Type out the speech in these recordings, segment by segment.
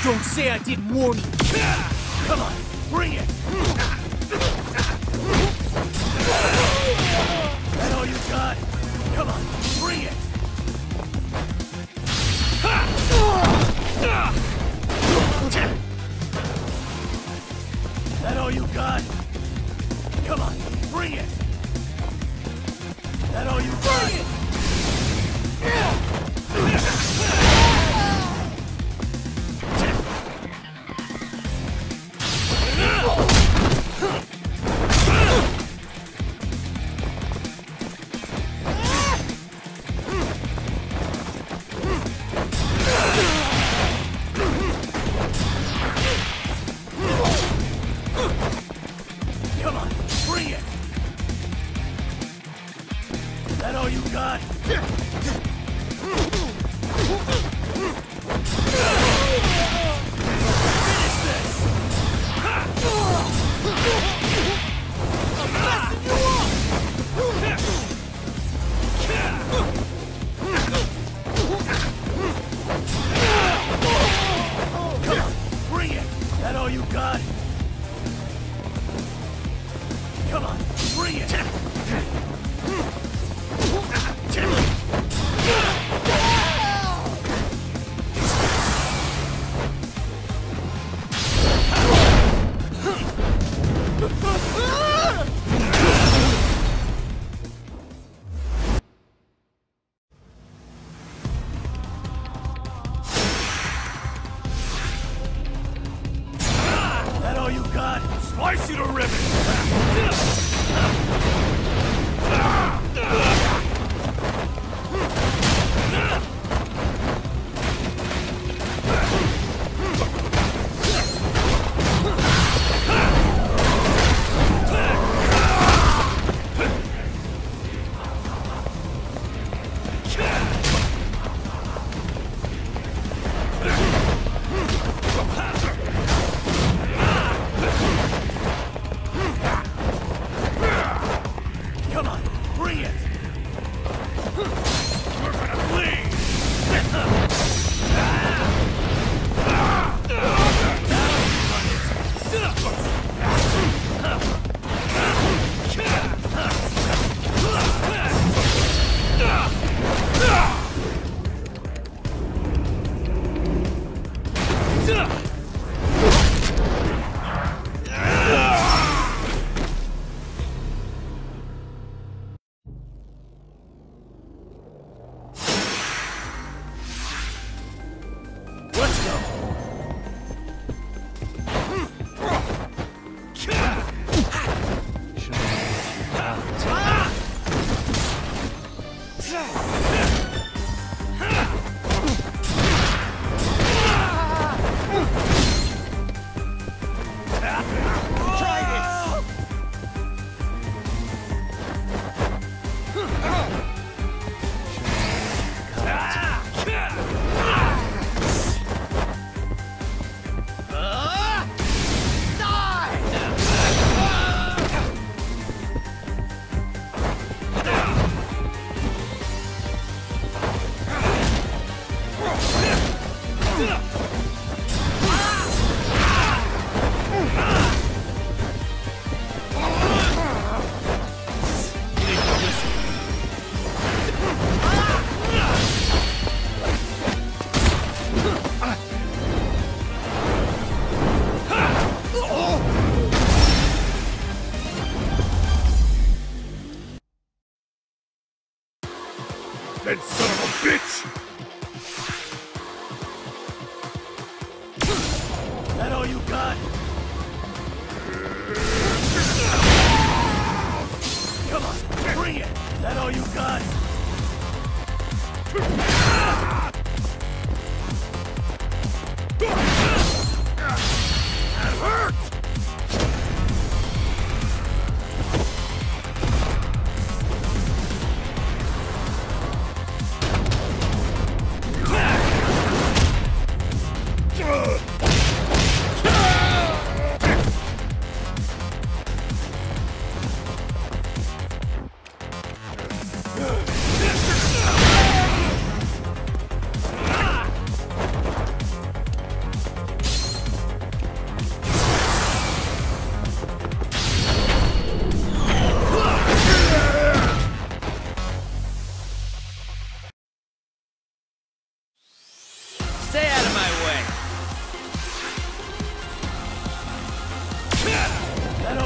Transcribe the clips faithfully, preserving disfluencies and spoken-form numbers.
Don't say I didn't warn you. Come on, bring it. That all you got? Come on, bring it. That all you got? Come on, bring it. That all you got? Come on, bring it. That all you got? Finish this! I'm messing you up! Come on, bring it! That all you got? Come on, bring it! That all you got? Slice you to ribbons! Come on, bring it! We're gonna bleed! Let's go! Try this! That son of a bitch! That all you got? Come on, bring it! That all you got? That hurt!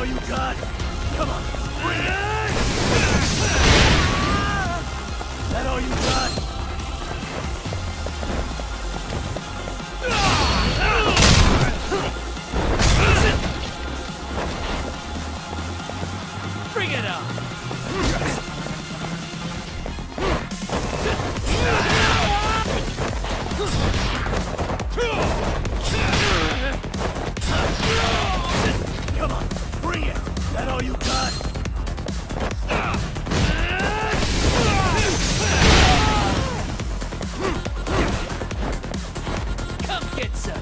you got? Come on, bring it! That all you got? Bring it on! Come on, bring it! That all you got? Come get some!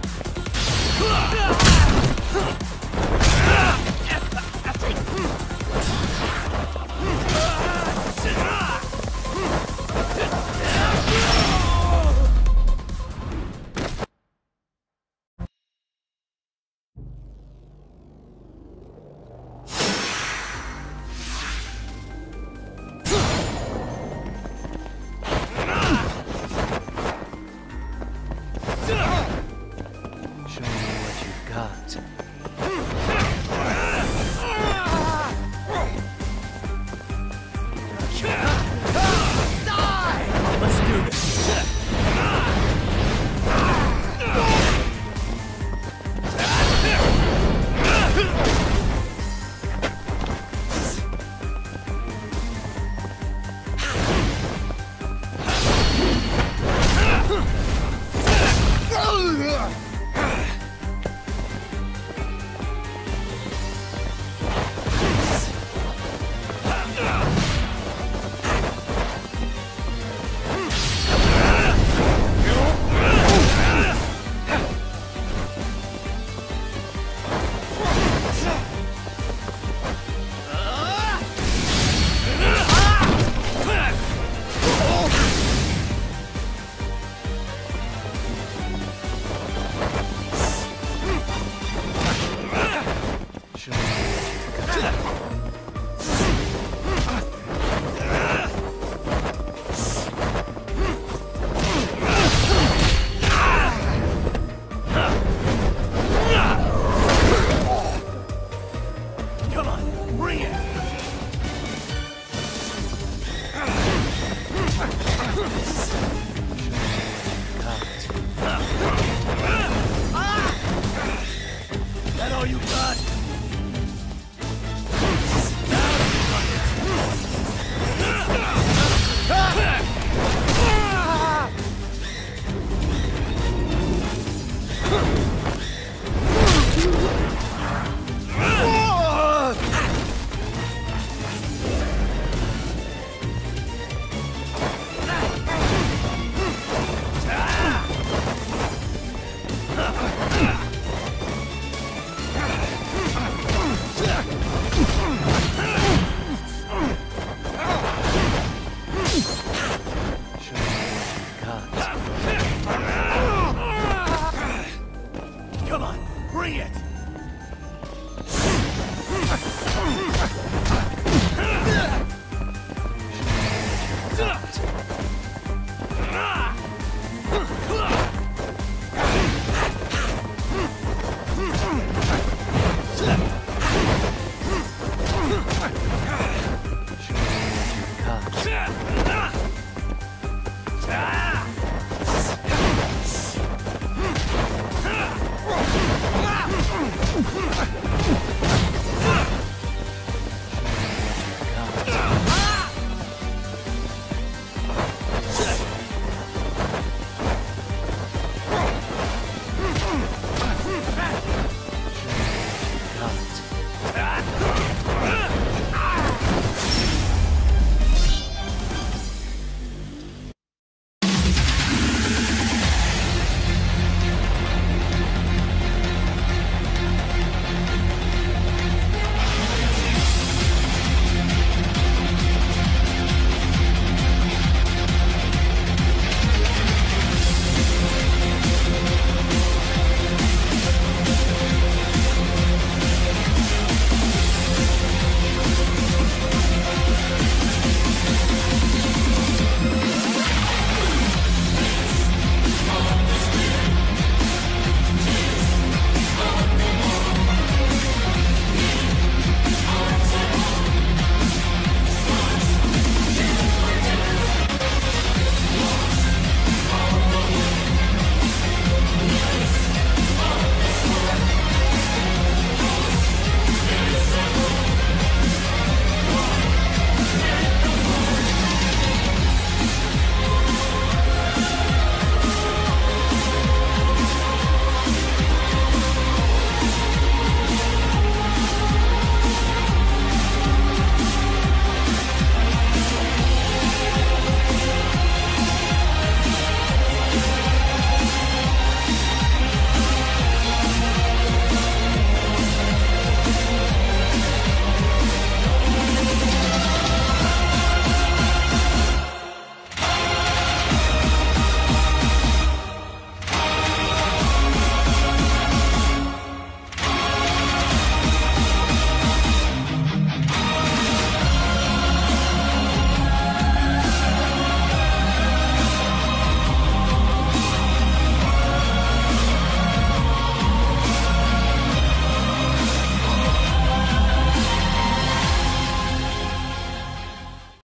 Come on, bring it!